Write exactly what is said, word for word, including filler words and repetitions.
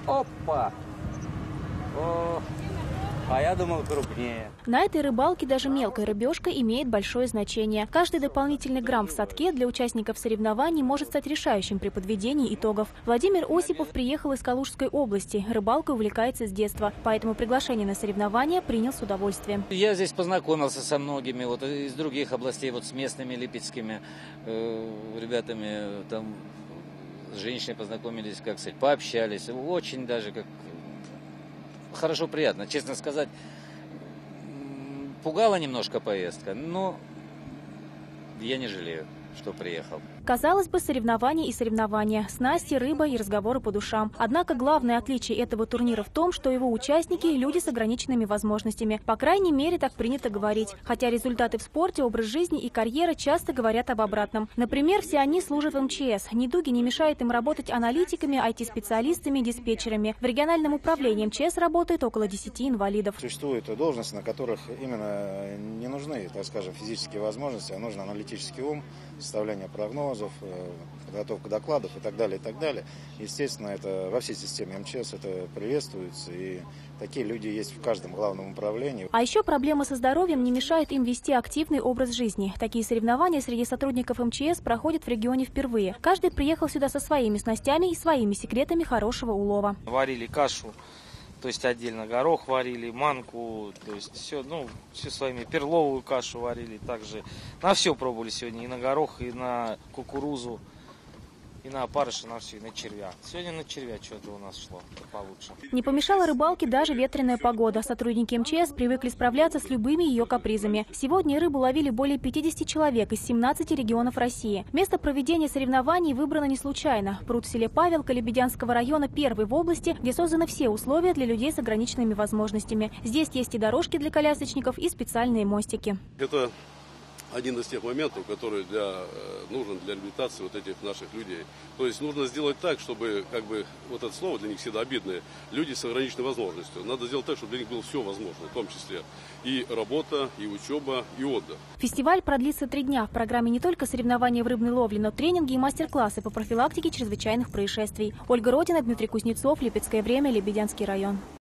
Опа! О, а я думал крупнее. На этой рыбалке даже мелкая рыбешка имеет большое значение. Каждый дополнительный грамм в садке для участников соревнований может стать решающим при подведении итогов. Владимир Осипов приехал из Калужской области. Рыбалкой увлекается с детства, поэтому приглашение на соревнования принял с удовольствием. Я здесь познакомился со многими, вот из других областей, вот с местными липецкими э, ребятами, там с женщиной познакомились, как сказать, пообщались. Очень даже как хорошо, приятно, честно сказать. Пугала немножко поездка, но я не жалею, что приехал. Казалось бы, соревнования и соревнования. Снасти, рыба и разговоры по душам. Однако главное отличие этого турнира в том, что его участники – люди с ограниченными возможностями. По крайней мере, так принято говорить. Хотя результаты в спорте, образ жизни и карьера часто говорят об обратном. Например, все они служат в эм че эс. Недуги не мешают им работать аналитиками, ай ти-специалистами, диспетчерами. В региональном управлении эм че эс работает около десяти инвалидов. Существуют должности, на которых именно не нужны, так скажем, физические возможности, а нужен аналитический ум, составление прогнозов, подготовка докладов и так далее, и так далее. Естественно, это во всей системе эм че эс это приветствуется, и такие люди есть в каждом главном управлении. А еще проблемы со здоровьем не мешают им вести активный образ жизни. Такие соревнования среди сотрудников эм че эс проходят в регионе впервые. Каждый приехал сюда со своими снастями и своими секретами хорошего улова. Варили кашу, то есть отдельно горох варили, манку, то есть все, ну, все своими, перловую кашу варили также. На все пробовали сегодня, и на горох, и на кукурузу, и на опарыша, на все, и на червя. Сегодня на червя что-то у нас шло получше. Не помешала рыбалке даже ветреная погода. Сотрудники эм че эс привыкли справляться с любыми ее капризами. Сегодня рыбу ловили более пятидесяти человек из семнадцати регионов России. Место проведения соревнований выбрано не случайно. Пруд в селе Павелка Лебедянского района первый в области, где созданы все условия для людей с ограниченными возможностями. Здесь есть и дорожки для колясочников, и специальные мостики. Это один из тех моментов, который для, нужен для реабилитации вот этих наших людей. То есть нужно сделать так, чтобы, как бы, вот это слово для них всегда обидное, люди с ограниченной возможностью. Надо сделать так, чтобы для них было все возможно, в том числе и работа, и учеба, и отдых. Фестиваль продлится три дня. В программе не только соревнования в рыбной ловле, но тренинги и мастер-классы по профилактике чрезвычайных происшествий. Ольга Родина, Дмитрий Кузнецов, Липецкое время, Лебедянский район.